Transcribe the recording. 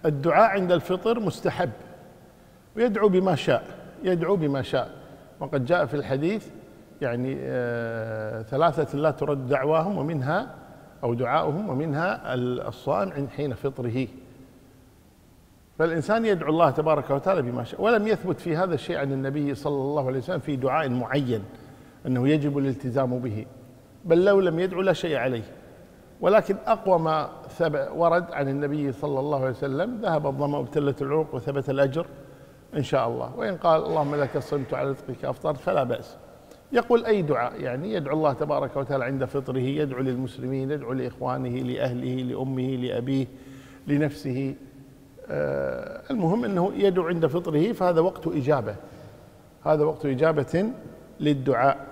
الدعاء عند الفطر مستحب، ويدعو بما شاء، يدعو بما شاء. وقد جاء في الحديث يعني ثلاثة لا ترد دعواهم ومنها أو دعاؤهم ومنها الصائم عند حين فطره. فالإنسان يدعو الله تبارك وتعالى بما شاء. ولم يثبت في هذا الشيء عن النبي صلى الله عليه وسلم في دعاء معين أنه يجب الالتزام به، بل لو لم يدعو لا شيء عليه. ولكن أقوى ما ورد عن النبي صلى الله عليه وسلم: ذهب الظمأ وابتلت العروق وثبت الأجر إن شاء الله. وإن قال: اللهم لك صمت على رزقك أفطرت، فلا بأس. يقول أي دعاء، يعني يدعو الله تبارك وتعالى عند فطره، يدعو للمسلمين، يدعو لإخوانه، لأهله، لأمه، لأبيه، لنفسه. المهم أنه يدعو عند فطره، فهذا وقت إجابة، هذا وقت إجابة للدعاء.